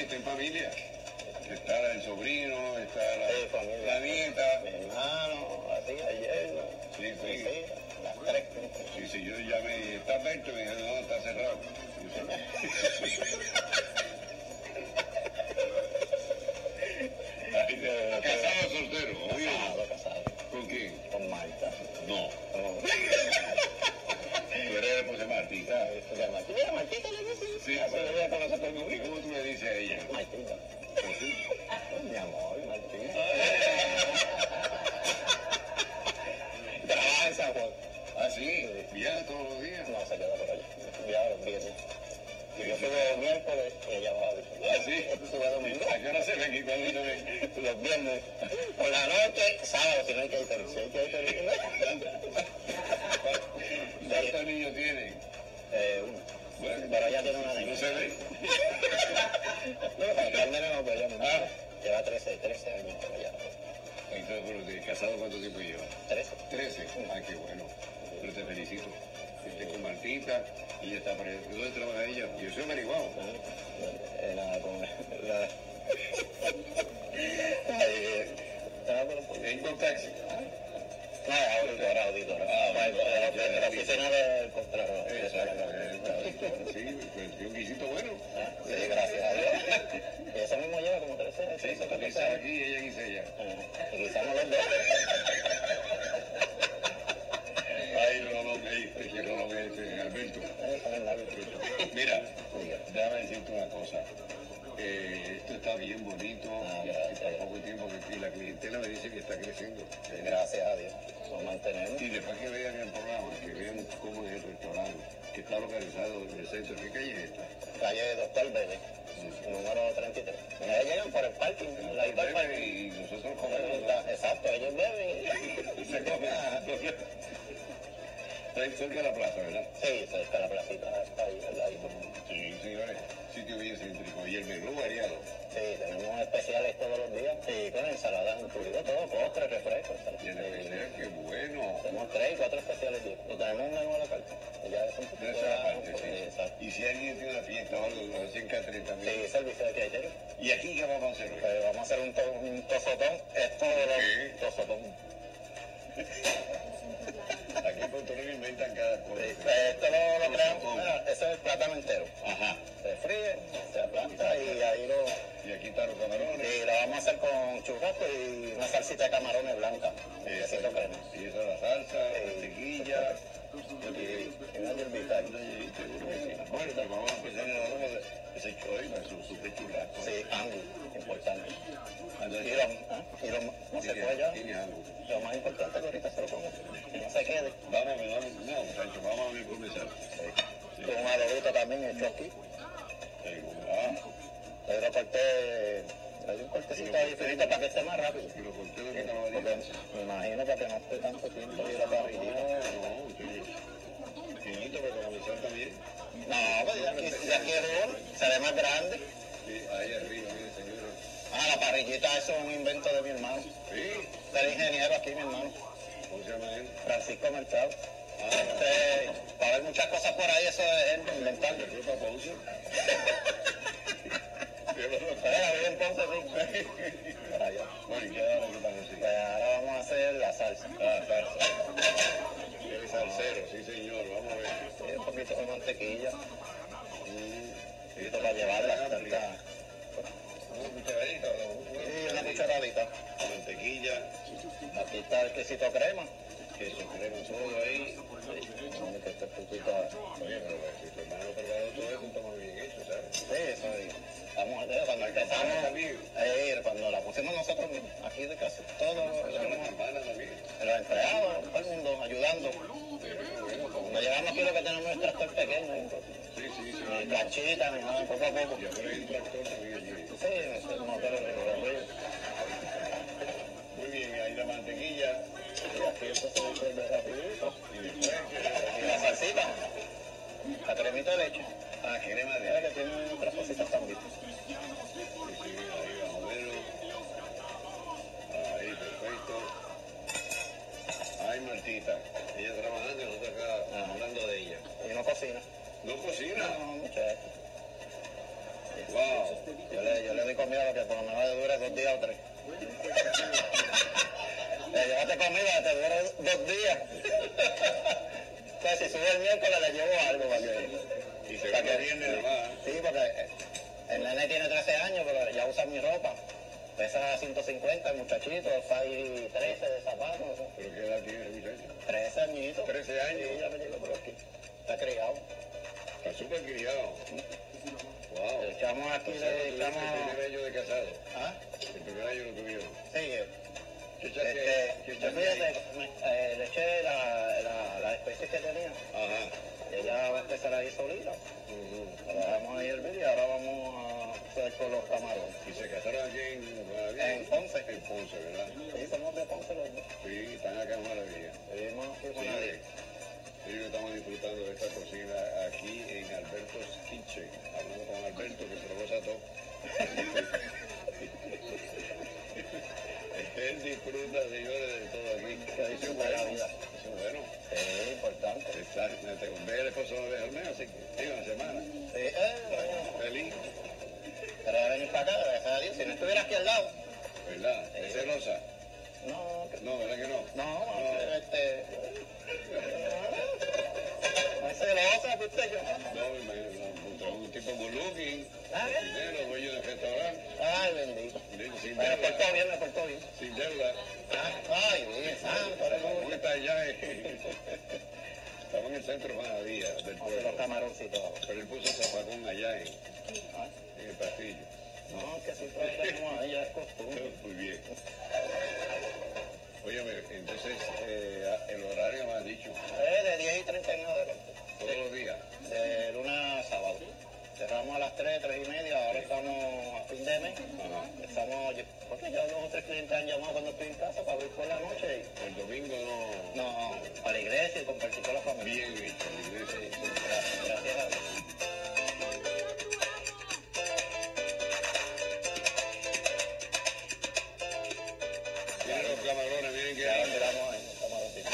está en familia. Está el sobrino, está la nieta. Mi hermano, la tía, el yerno. Sí, sí. Las tres. Sí, yo llamé, ¿está abierto? Me dijeron, no, está cerrado. ¿Casado o soltero? Casado. ¿Con quién? Con Marta. No. Tú eres la esposa de Martita. Mira, Martita le dice. Sí, pero ella conoce todo el mundo. ¿Y cómo tú le dices a ella? Martita. Mi amor, Martita. Trabaja en San Juan. ¿Ah, sí? ¿Viaja todos los días? No, se queda por allá. Viaja los viernes. Yo subo miércoles y ella va a ver. ¿Ah, sí? Sube domingo. ¿A qué hora se ven y cuándo se ven? Los viernes. Por la noche, sábado, si no hay que ir. Si hay que ir. ¿Cuántos niños tienen? Uno. Bueno, Pero ella tiene una ¿no niña. se ven? No, el nene no, pero ella no. Lleva 13 años por allá. Entonces, bueno, ¿casado cuánto tiempo lleva? 13. 13. Ah, qué bueno. Pero te felicito. Estoy con Martita, ella está para allá. ¿Dónde trabaja ella? Yo soy averiguado. ¿En Contaxi? Auditora. La oficina del Contralor. Sí, pues un guisito bueno. Sí, gracias a Dios. Y eso mismo lleva como 13 años. Sí, tú guisas aquí y ella guisa allá. Y guisamos los dos. Ay, no, Alberto. Mira, déjame decirte una cosa. Esto está bien bonito. Está poco tiempo que la clientela me dice que está creciendo. Gracias a Dios. Nos mantenemos. Y después que vean el programa, que vean cómo es el restaurante, que está localizado en el centro. ¿Qué calle es esta? Calle Doctor Vélez, número 33. Ellos llegan por el parking, la del parking. Y nosotros comemos. Exacto, ellos beben. Se come. Está ahí cerca de la plaza, ¿verdad? Sí, cerca de la placita, está ahí, ¿verdad? Sí, señores. Sitio bien céntrico. Y el menú variado. Sí, tenemos especiales todos los días. Sí, con ensaladas incluido todo, postres, refrescos. Y el especial, qué bueno. Tenemos 3 y 4 especiales días. Y tenemos un menú a la carta. Ya es un poquito De esa parte, sí. Exacto. Y si alguien tiene una fiesta o algo, lo hacen Catherine también. Sí, servicio de criterio. ¿Y aquí qué vamos a hacer hoy? Pues vamos a hacer un tosotón. Esto de los tosotón. Aquí en Puerto Rico inventan cada cosa. Esto lo creamos, ese es el plátano entero. Ajá. Se fríe, se aplasta y ahí Y aquí están los camarones. y lo vamos a hacer con churrasco y una salsita de camarones blanca. Quesito crema. Y esa es la salsa, mantequilla. Y una hierbita. Bueno, pues vamos a empezar en la hora de ese chorizo, su churrasco. Sí, ángulo, importante. Entonces, Y lo no se puede ya. tiene algo. Lo más importante es que ahorita se lo ponga. Que no se quede. Vamos, no, muchachos, vamos a ver cómo comenzar. Con un adobito también hecho aquí. Yo lo corté, le di un cortecito ahí finito para que esté más rápido. Y lo corté de Porque calabaría. me imagino para que no esté tanto tiempo y la parrillita. No, finito, pero la misión también. No, pues de aquí es oro, se ve más grande. Sí, ahí arriba, mire, señora. La parrillita eso es un invento de mi hermano. Sí, Está ingeniero aquí, mi hermano, ¿cómo se llama él? Francisco Mercado. Para ver muchas cosas por ahí, eso es él inventando. ¿Qué fue Ponce? Bien, Ponce, sí. Para allá. Bueno, ¿y qué ahora qué pasa así? Pues ahora vamos a hacer la salsa. Ah, salsa. El salsero, sí señor, vamos a ver. Sí, un poquito de mantequilla. Un poquito para llevarla hasta Una cucharadita, y una cucharadita. mantequilla, Aquí está el quesito crema. queso, crema, todo ahí. Vamos que este poquito. Oye, pero si tu hermano preparó todo eso, está muy bien hecho, ¿sabes? Sí, eso es. Estamos cuando empezamos, también. cuando la pusimos nosotros mismos, aquí de casa, todos Las hermanas también. los empleados, todo el mundo ayudando. Bueno, Cuando llegamos aquí lo que tenemos es un tractor pequeño, sí, sí, sí. ni planchita, ni nada, poco a poco. Y ahora hay un tractor también allí. Sí, ese es el motor de recorrido. Muy bien, ahí la mantequilla. Y aquí esto se ve rapidito. Y después, Y la salsita, la cremita de leche. crema de Mira que tiene otras cositas también. Sí, ahí vamos a verlo. Ahí, perfecto. Ay, Martita. Ella trabajando y nosotros acá hablando de ella. Y no cocina. ¿No cocina? No, muchacho. Wow. Yo comida lo que por lo menos le dura 2 días o 3. Le llevaste comida, te dura 2 días. Entonces, si sube el miércoles, le llevo algo para que... Y se va que viene además. Sí, porque el nene tiene 13 años, pero ya usa mi ropa. Pesa 150, el muchachito, 6'13" de zapatos. ¿Pero qué edad tiene el muchacho? 13 añitos. 13 años. Sí, ya me llegó por aquí. Está criado. Está súper criado. Wow. Le echamos aquí, O sea, le el echamos... primer año de casado. ¿Ah? El primer año lo tuvieron. Sí, ¿Qué echaste? ¿Qué echaste ahí? fíjate, le eché la especie que tenía. Ajá. Ella va a empezar ahí solita. La dejamos ahí hervir y ahora vamos a hacer con los camarones. ¿Y se casaron aquí En Ponce. En Ponce, ¿verdad? Sí, somos de Ponce los dos. Sí, están acá en Maravilla. Vivimos aquí con Señores, nadie. ellos estamos disfrutando de esta cocina aquí en Alberto's Kitchen. Hablando con Alberto, que se lo goza todo. Él disfruta, señores, de todo aquí. Eso es buena vida. Eso es bueno. Sí, importante. Exactamente. Ve el esposo de al mes, así que digo, una semana. Sí, bueno. Feliz, Pero de venir para acá, gracias a Dios. Si no estuviera aquí al lado. ¿verdad? ¿Es celosa? No, No, ¿verdad que no? no, no es celosa, ¿viste yo? No, me imagino, un tipo good looking, Ah, bien. dinero, dueño de restaurante, Ay, bendito. sin Me portó deuda, bien, me portó bien. sin deuda. Ay, bien, santo. ¿Cómo está allá? Estamos en el centro de Manadía del Los pueblo, camaroncitos. pero él puso zapacón allá en el pastillo. No, que siempre tenemos ahí, ya es costumbre. Muy bien. Óyeme, entonces, el horario me has dicho, De 10 y 30 en adelante. todos los días. De lunes a sábado. Cerramos a las 3, 3 y media, ahora estamos a fin de mes. Ajá. Estamos, porque ya 2 o 3 clientes han llamado cuando estoy en casa para abrir por la noche. El domingo no... No, para la iglesia y compartir con la familia. Bien hecho, la iglesia. Gracias a Dios. Miren los camarones, miren que Ya miramos ahí, los camaroncitos.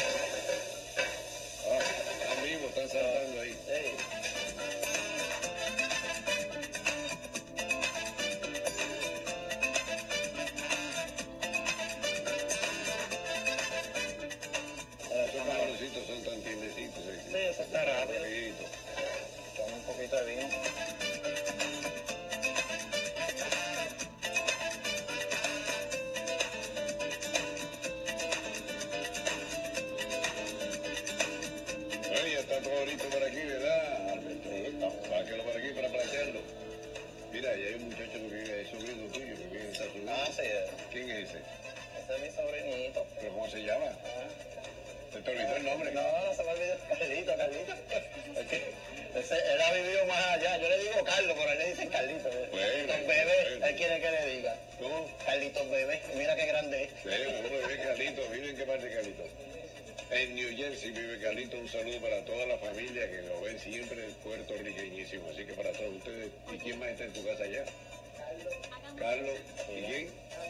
están vivos, están saltando ahí. Sí. Esos camaroncitos son tan tiernecitos. Sí, eso está rápido. Rapidito. Con un poquito de vino. Oye, ya está todo listo por aquí, ¿verdad, Alberto? Sí, estamos. Sáquelo por aquí para plantearlo. Mira, ahí hay un muchacho que vive, es sobrino tuyo, que vive en Estados Unidos. Ah, sí, ¿Quién es ese? ese es mi sobrinito. ¿Pero cómo se llama? Ah. ¿Se te olvidó el nombre? No, se me olvidó. Carlito. Es que él ha vivido más allá. Yo le digo Carlos, pero él le dicen Carlito. Carlitos Bebé, él quiere que le diga. ¿Cómo? Carlitos Bebé, mira qué grande es. Sí, uno vive Carlito. ¿Vive en qué parte de Carlito? En New Jersey vive Carlito. Un saludo para toda la familia que lo ven siempre, puertorriqueñísimo. Así que para todos ustedes. ¿Y quién más está en tu casa allá? Carlos. ¿Y quién?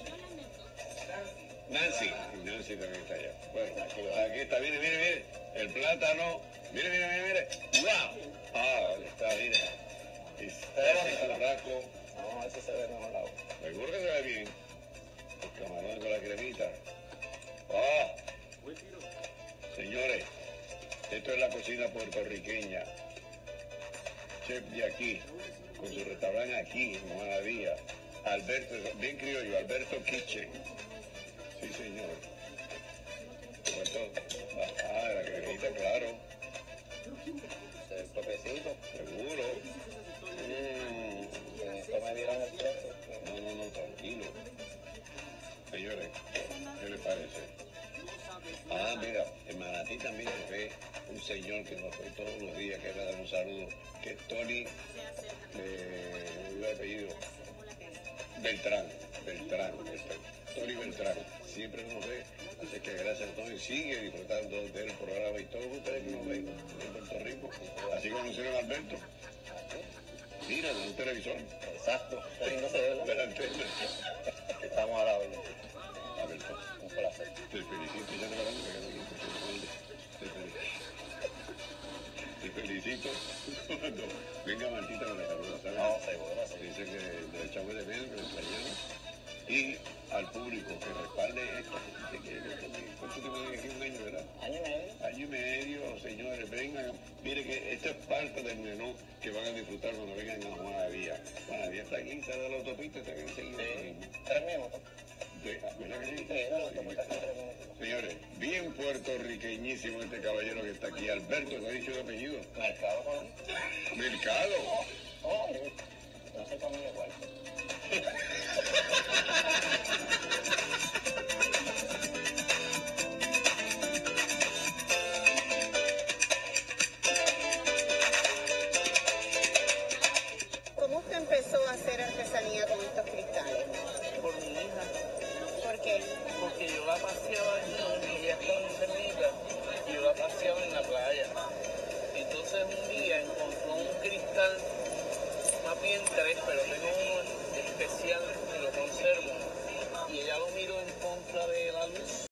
Nancy. Nancy también está allá. Bueno, aquí está. Mire. El plátano. Mire. ¡Wow! Ah, está, mire. Ese churrasco. No, ese se ve mejor lado. Seguro que se ve bien. El camarón con la cremita. ¡Ah! Señores, esto es la cocina puertorriqueña. Chef de aquí, con su restaurante aquí en Manadía. Alberto, bien criollo, Alberto Kitchen. Sí, señor. La cremita, claro. El toquecito. Seguro. Esto me dieron el precio. No, tranquilo. Señores, ¿qué les parece? Ah, mira, en Manatí también se ve un señor que nos ve todos los días, que me da un saludo, que es Tony, el apellido, Beltrán. Tony Beltrán, siempre nos ve, así que gracias a Tony, sigue disfrutando del programa y todos ustedes que nos ven en Puerto Rico, así conocieron a Alberto. Mira, de un televisor. Exacto. Qué lindo se ve, De la antena. estamos a la orden. Alberto, Un placer. te felicito, ya te verán, te felicito. Cuando venga Martita me la saluda, ¿sabes? No, seguro, sí. Dice que le echamos de menos, que le y al público que respalde esto. ¿Cuánto tiempo tiene aquí? Un año, ¿verdad? Año y medio. Año y medio, señores, vengan. Mire que esto es parte del menú que van a disfrutar cuando vengan a Juana Díaz. Juana Díaz está aquí, sale de la autopista, está aquí enseguida. Sí, 3 minutos. ¿Verdad que sí? Sí, la autopista está 3 minutos. Señores, bien puertorriqueñísimo este caballero que está aquí. Alberto, ¿se ha dicho el apellido? Mercado, ¿no? Mercado. Oh, no sé cómo igual.